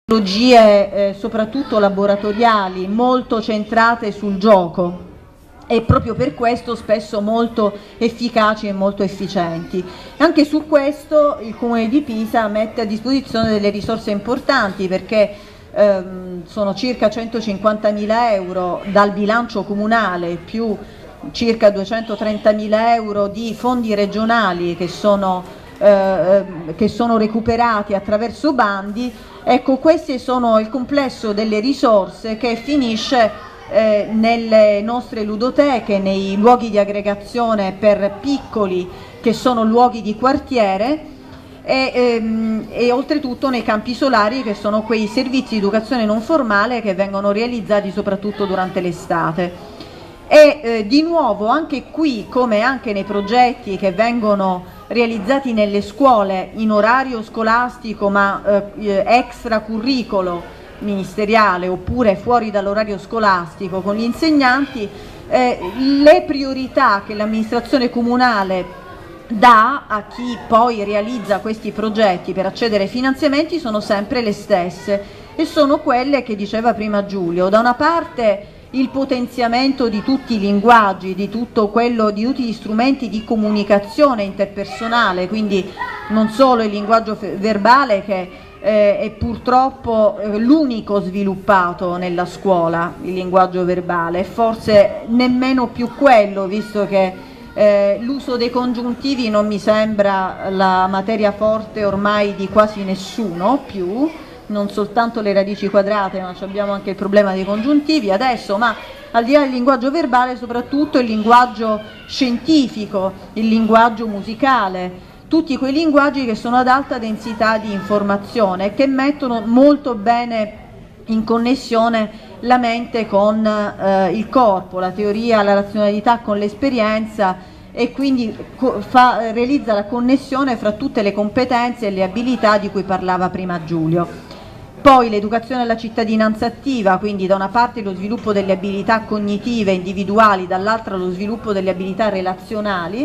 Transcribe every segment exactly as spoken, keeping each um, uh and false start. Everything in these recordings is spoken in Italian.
tecnologie eh, soprattutto laboratoriali molto centrate sul gioco e proprio per questo spesso molto efficaci e molto efficienti. Anche su questo il Comune di Pisa mette a disposizione delle risorse importanti, perché ehm, sono circa centocinquantamila euro dal bilancio comunale più circa duecentotrentamila euro di fondi regionali che sono, eh, che sono recuperati attraverso bandi. Ecco, questi sono il complesso delle risorse che finisce eh, nelle nostre ludoteche, nei luoghi di aggregazione per piccoli che sono luoghi di quartiere e, ehm, e oltretutto nei campi solari, che sono quei servizi di educazione non formale che vengono realizzati soprattutto durante l'estate. E eh, di nuovo anche qui, come anche nei progetti che vengono realizzati nelle scuole in orario scolastico ma eh, extracurricolo ministeriale oppure fuori dall'orario scolastico con gli insegnanti, eh, le priorità che l'amministrazione comunale dà a chi poi realizza questi progetti per accedere ai finanziamenti sono sempre le stesse e sono quelle che diceva prima Giulio. Da una parte il potenziamento di tutti i linguaggi, di tutto quello, di tutti gli strumenti di comunicazione interpersonale, quindi non solo il linguaggio verbale che eh, è purtroppo eh, l'unico sviluppato nella scuola, il linguaggio verbale, e forse nemmeno più quello, visto che eh, l'uso dei congiuntivi non mi sembra la materia forte ormai di quasi nessuno più, non soltanto le radici quadrate, ma abbiamo anche il problema dei congiuntivi adesso, ma al di là del linguaggio verbale soprattutto il linguaggio scientifico, il linguaggio musicale, tutti quei linguaggi che sono ad alta densità di informazione e che mettono molto bene in connessione la mente con eh, il corpo, la teoria, la razionalità con l'esperienza, e quindi fa, realizza la connessione fra tutte le competenze e le abilità di cui parlava prima Giulio. Poi l'educazione alla cittadinanza attiva, quindi da una parte lo sviluppo delle abilità cognitive individuali, dall'altra lo sviluppo delle abilità relazionali,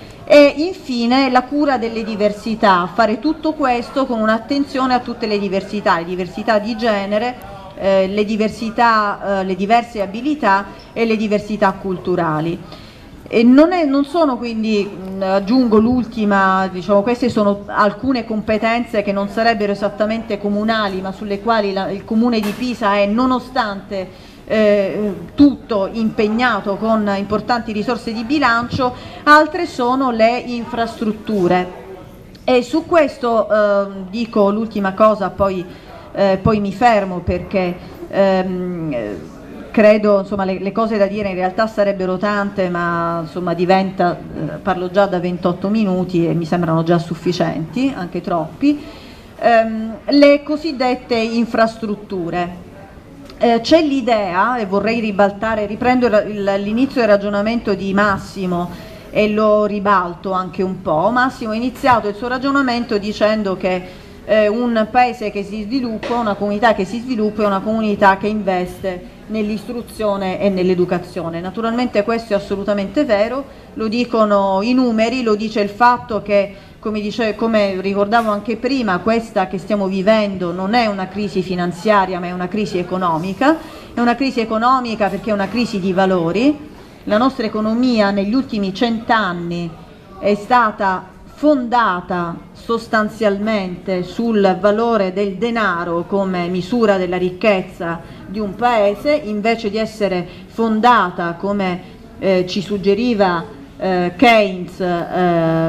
e infine la cura delle diversità, fare tutto questo con un'attenzione a tutte le diversità, le diversità di genere, eh, le, diversità, eh, le diverse abilità e le diversità culturali. E non, è, non sono quindi, mh, aggiungo l'ultima, diciamo, queste sono alcune competenze che non sarebbero esattamente comunali, ma sulle quali la, il Comune di Pisa è, nonostante eh, tutto, impegnato con importanti risorse di bilancio. Altre sono le infrastrutture, e su questo eh, dico l'ultima cosa, poi, eh, poi mi fermo, perché ehm, credo, insomma, le, le cose da dire in realtà sarebbero tante, ma insomma diventa, eh, parlo già da ventotto minuti e mi sembrano già sufficienti, anche troppi. Ehm, le cosiddette infrastrutture. Eh, c'è l'idea, e vorrei ribaltare, riprendo l'inizio del ragionamento di Massimo e lo ribalto anche un po'. Massimo ha iniziato il suo ragionamento dicendo che eh, un paese che si sviluppa, una comunità che si sviluppa è una comunità che investe nell'istruzione e nell'educazione. Naturalmente questo è assolutamente vero, lo dicono i numeri, lo dice il fatto che, come, dice, come ricordavo anche prima, questa che stiamo vivendo non è una crisi finanziaria ma è una crisi economica, è una crisi economica perché è una crisi di valori. La nostra economia negli ultimi cent'anni è stata fondata sostanzialmente sul valore del denaro come misura della ricchezza di un paese, invece di essere fondata, come eh, ci suggeriva eh, Keynes, eh,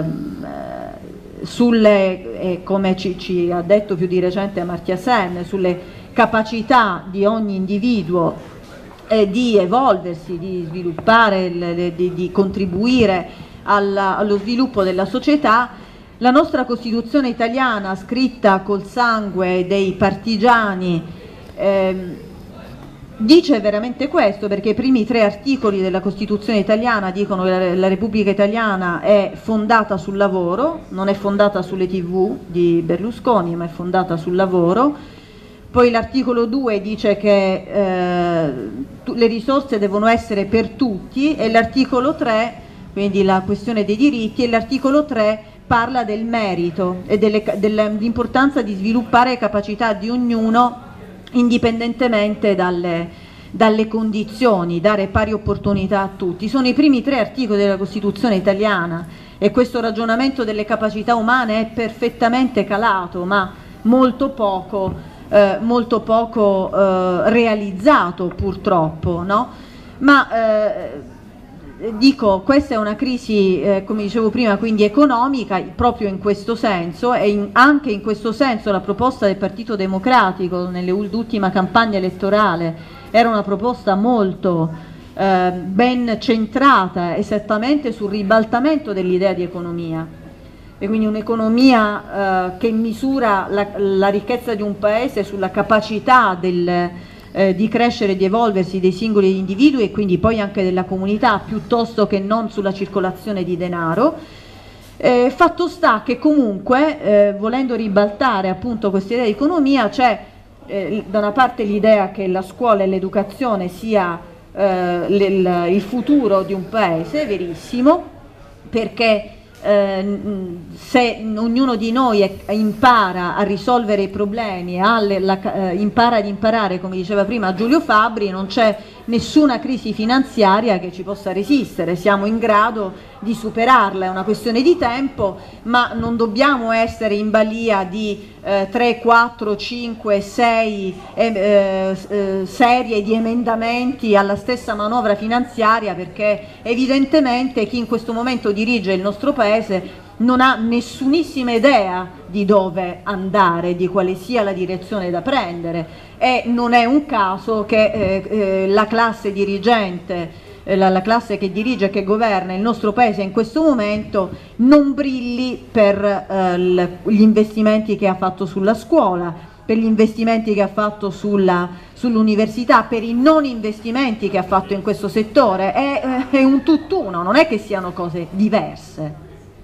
sulle, eh, come ci, ci ha detto più di recente Amartya Sen, sulle capacità di ogni individuo eh, di evolversi, di sviluppare, le, di, di contribuire alla, allo sviluppo della società. La nostra Costituzione italiana, scritta col sangue dei partigiani, eh, dice veramente questo, perché i primi tre articoli della Costituzione italiana dicono che la, la Repubblica Italiana è fondata sul lavoro, non è fondata sulle tivù di Berlusconi, ma è fondata sul lavoro. Poi l'articolo due dice che eh, le risorse devono essere per tutti, e l'articolo tre, quindi la questione dei diritti, e l'articolo tre parla del merito e dell'importanza di sviluppare capacità di ognuno indipendentemente dalle, dalle condizioni, dare pari opportunità a tutti. Sono i primi tre articoli della Costituzione italiana e questo ragionamento delle capacità umane è perfettamente calato, ma molto poco, eh, molto poco eh, realizzato purtroppo, no? Ma eh, dico, questa è una crisi, eh, come dicevo prima, quindi economica, proprio in questo senso, e in, anche in questo senso la proposta del Partito Democratico nell'ultima campagna elettorale era una proposta molto eh, ben centrata esattamente sul ribaltamento dell'idea di economia, e quindi un'economia eh, che misura la, la ricchezza di un paese sulla capacità del Eh, di crescere e di evolversi dei singoli individui e quindi poi anche della comunità, piuttosto che non sulla circolazione di denaro. Eh, fatto sta che comunque, eh, volendo ribaltare appunto questa idea di economia, c'è eh, da una parte l'idea che la scuola e l'educazione sia eh, il, il futuro di un paese, verissimo, perché Eh, se ognuno di noi è, impara a risolvere i problemi, alle, la, eh, impara ad imparare, come diceva prima Giulio Fabbri, non c'è nessuna crisi finanziaria che ci possa resistere, siamo in grado di superarla, è una questione di tempo, ma non dobbiamo essere in balia di eh, tre, quattro, cinque, sei eh, eh, serie di emendamenti alla stessa manovra finanziaria, perché evidentemente chi in questo momento dirige il nostro Paese non ha nessunissima idea di dove andare, di quale sia la direzione da prendere, e non è un caso che eh, eh, la classe dirigente, eh, la, la classe che dirige e che governa il nostro Paese in questo momento non brilli per eh, l, gli investimenti che ha fatto sulla scuola, per gli investimenti che ha fatto sulla, sull'università, per i non investimenti che ha fatto in questo settore. È, è un tutt'uno, non è che siano cose diverse.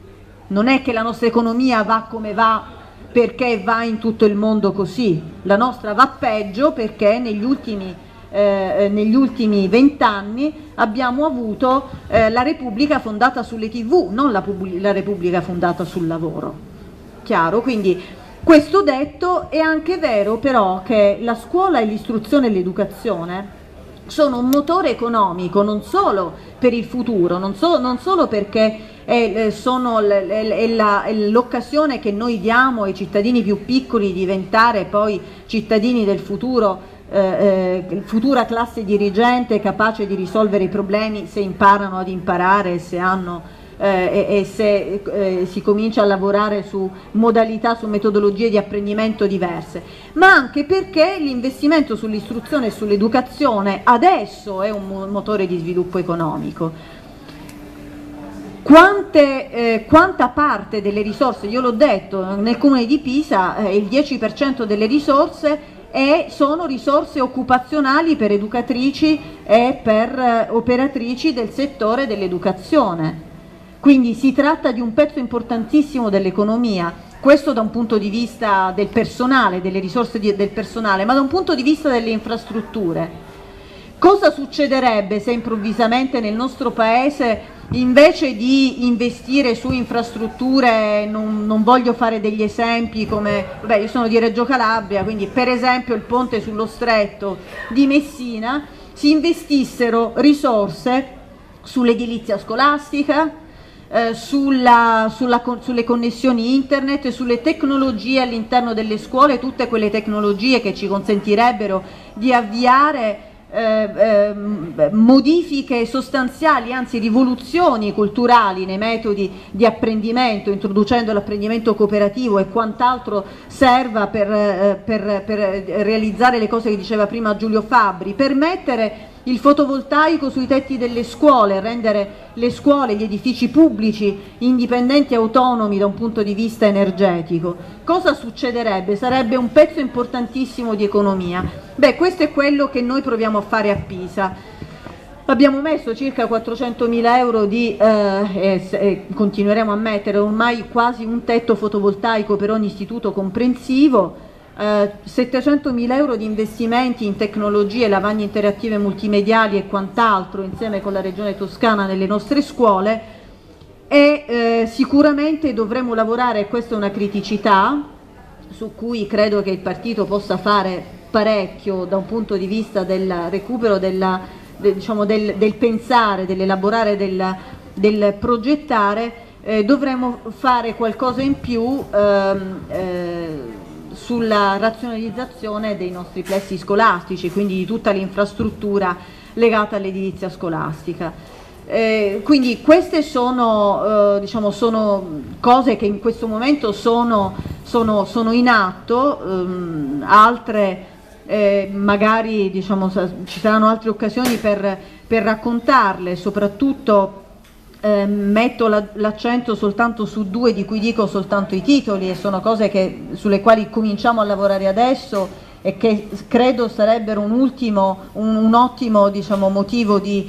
Non è che la nostra economia va come va perché va in tutto il mondo così, la nostra va peggio perché negli ultimi eh, negli ultimi vent'anni abbiamo avuto eh, la Repubblica fondata sulle tivù, non la, la Repubblica fondata sul lavoro. Chiaro? Quindi questo detto, è anche vero però che la scuola e l'istruzione e l'educazione sono un motore economico non solo per il futuro, non, so, non solo perché è, sono l'occasione che noi diamo ai cittadini più piccoli di diventare poi cittadini del futuro, eh, eh, futura classe dirigente capace di risolvere i problemi se imparano ad imparare, se hanno Eh, e, e se eh, si comincia a lavorare su modalità, su metodologie di apprendimento diverse, ma anche perché l'investimento sull'istruzione e sull'educazione adesso è un motore di sviluppo economico. Quante, eh, quanta parte delle risorse, io l'ho detto, nel comune di Pisa eh, il dieci per cento delle risorse e sono risorse occupazionali per educatrici e per eh, operatrici del settore dell'educazione. Quindi si tratta di un pezzo importantissimo dell'economia, questo da un punto di vista del personale, delle risorse di, del personale, ma da un punto di vista delle infrastrutture. Cosa succederebbe se improvvisamente nel nostro Paese, invece di investire su infrastrutture, non, non voglio fare degli esempi come, vabbè, io sono di Reggio Calabria, quindi per esempio il ponte sullo Stretto di Messina, si investissero risorse sull'edilizia scolastica, Eh, sulla, sulla, sulle connessioni internet, sulle tecnologie all'interno delle scuole, tutte quelle tecnologie che ci consentirebbero di avviare eh, eh, modifiche sostanziali, anzi rivoluzioni culturali nei metodi di apprendimento, introducendo l'apprendimento cooperativo e quant'altro serva per, eh, per, per realizzare le cose che diceva prima Giulio Fabbri, permettere il fotovoltaico sui tetti delle scuole, rendere le scuole, gli edifici pubblici indipendenti e autonomi da un punto di vista energetico. Cosa succederebbe? Sarebbe un pezzo importantissimo di economia. Beh, questo è quello che noi proviamo a fare a Pisa. Abbiamo messo circa quattrocentomila euro di, eh, e, e continueremo a mettere ormai quasi un tetto fotovoltaico per ogni istituto comprensivo, Uh, settecentomila euro di investimenti in tecnologie, lavagne interattive multimediali e quant'altro insieme con la Regione Toscana nelle nostre scuole, e eh, sicuramente dovremo lavorare, questa è una criticità su cui credo che il partito possa fare parecchio da un punto di vista del recupero della, de, diciamo del, del pensare, dell'elaborare, del, del progettare, eh, dovremmo fare qualcosa in più ehm, eh, sulla razionalizzazione dei nostri plessi scolastici, quindi di tutta l'infrastruttura legata all'edilizia scolastica. Eh, quindi queste sono, eh, diciamo, sono cose che in questo momento sono, sono, sono in atto, ehm, altre eh, magari, diciamo, ci saranno altre occasioni per, per raccontarle, soprattutto eh, metto l'accento soltanto su due di cui dico soltanto i titoli, e sono cose che, sulle quali cominciamo a lavorare adesso e che credo sarebbero un, ultimo, un, un ottimo, diciamo, motivo di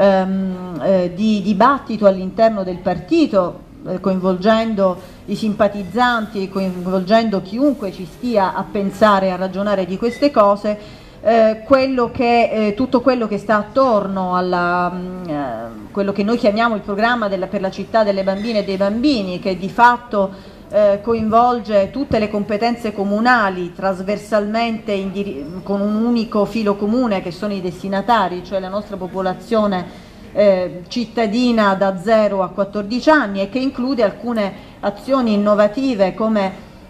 Ehm, eh, di dibattito all'interno del partito, eh, coinvolgendo i simpatizzanti, coinvolgendo chiunque ci stia a pensare e a ragionare di queste cose, eh, quello che, eh, tutto quello che sta attorno a eh, quello che noi chiamiamo il programma della, per la città delle bambine e dei bambini, che di fatto Eh, coinvolge tutte le competenze comunali trasversalmente con un unico filo comune, che sono i destinatari, cioè la nostra popolazione eh, cittadina da zero a quattordici anni, e che include alcune azioni innovative come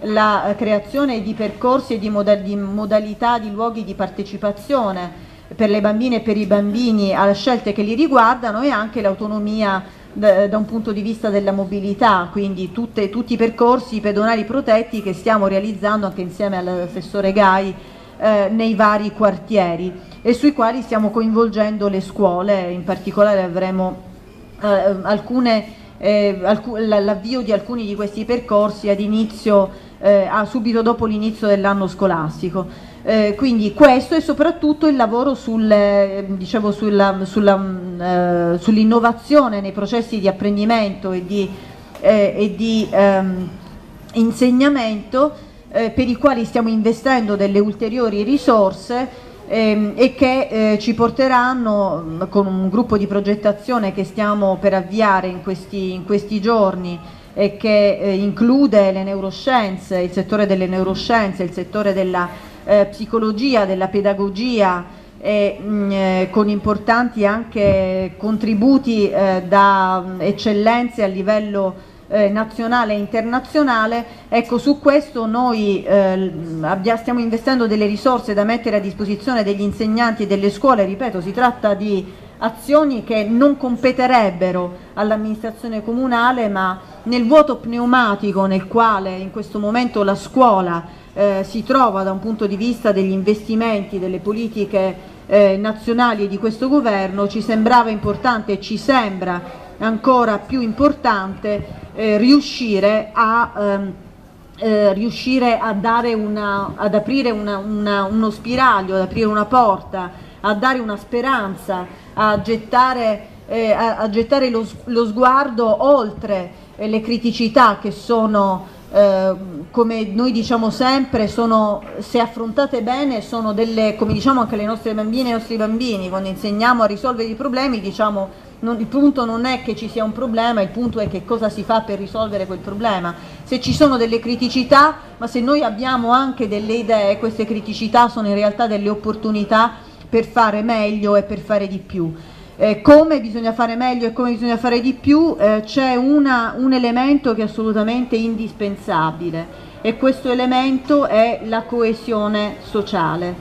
la creazione di percorsi e di, moda di modalità di luoghi di partecipazione per le bambine e per i bambini alle scelte che li riguardano, e anche l'autonomia da, da un punto di vista della mobilità, quindi tutte, tutti i percorsi pedonali protetti che stiamo realizzando anche insieme all'assessore Gai eh, nei vari quartieri, e sui quali stiamo coinvolgendo le scuole. In particolare avremo eh, alcune eh, alc l'avvio di alcuni di questi percorsi ad inizio, eh, a, subito dopo l'inizio dell'anno scolastico. Eh, quindi questo, e soprattutto il lavoro sul, eh, dicevo, sulla, sulla, eh, sull'innovazione nei processi di apprendimento e di, eh, e di ehm, insegnamento, eh, per i quali stiamo investendo delle ulteriori risorse ehm, e che eh, ci porteranno, con un gruppo di progettazione che stiamo per avviare in questi, in questi giorni, e che eh, include le neuroscienze, il settore delle neuroscienze, il settore della Eh, psicologia, della pedagogia, e, mh, eh, con importanti anche contributi eh, da mh, eccellenze a livello eh, nazionale e internazionale. Ecco, su questo noi eh, abbia, stiamo investendo delle risorse da mettere a disposizione degli insegnanti e delle scuole. Ripeto, si tratta di azioni che non competerebbero all'amministrazione comunale, ma nel vuoto pneumatico nel quale in questo momento la scuola Eh, si trova da un punto di vista degli investimenti, delle politiche eh, nazionali di questo governo, ci sembrava importante e ci sembra ancora più importante eh, riuscire a ehm, eh, riuscire a dare una, ad aprire una, una, uno spiraglio, ad aprire una porta, a dare una speranza, a gettare, eh, a, a gettare lo, lo sguardo oltre eh, le criticità che sono, Eh, come noi diciamo sempre, sono, se affrontate bene, sono delle, come diciamo anche le nostre bambine e i nostri bambini, quando insegniamo a risolvere i problemi, diciamo, non, il punto non è che ci sia un problema, il punto è che cosa si fa per risolvere quel problema. Se ci sono delle criticità, ma se noi abbiamo anche delle idee, queste criticità sono in realtà delle opportunità per fare meglio e per fare di più. Eh, come bisogna fare meglio e come bisogna fare di più, eh, c'è un elemento che è assolutamente indispensabile, e questo elemento è la coesione sociale.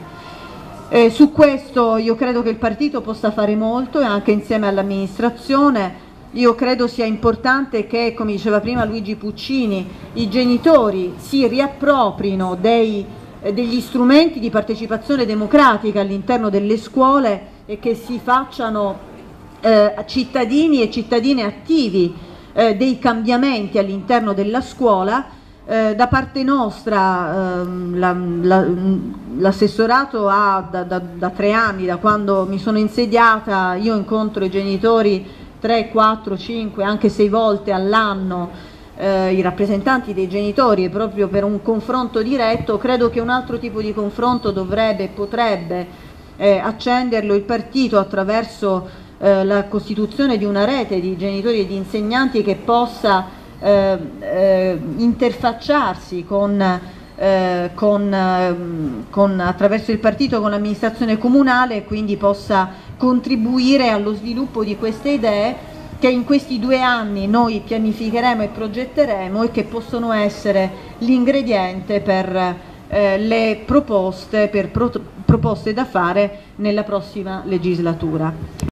Eh, su questo io credo che il partito possa fare molto, e anche insieme all'amministrazione. Io credo sia importante che, come diceva prima Luigi Puccini, i genitori si riapproprino dei, eh, degli strumenti di partecipazione democratica all'interno delle scuole, e che si facciano eh, cittadini e cittadine attivi eh, dei cambiamenti all'interno della scuola. Eh, da parte nostra ehm, la, la, l'assessorato ha da, da, da tre anni, da quando mi sono insediata, io incontro i genitori tre, quattro, cinque, anche sei volte all'anno, eh, i rappresentanti dei genitori, proprio per un confronto diretto. Credo che un altro tipo di confronto dovrebbe e potrebbe Eh, accenderlo il partito attraverso eh, la costituzione di una rete di genitori e di insegnanti che possa eh, eh, interfacciarsi con eh, con, eh, con, attraverso il partito con l'amministrazione comunale e quindi possa contribuire allo sviluppo di queste idee che in questi due anni noi pianificheremo e progetteremo e che possono essere l'ingrediente per eh, le proposte, per pro proposte da fare nella prossima legislatura.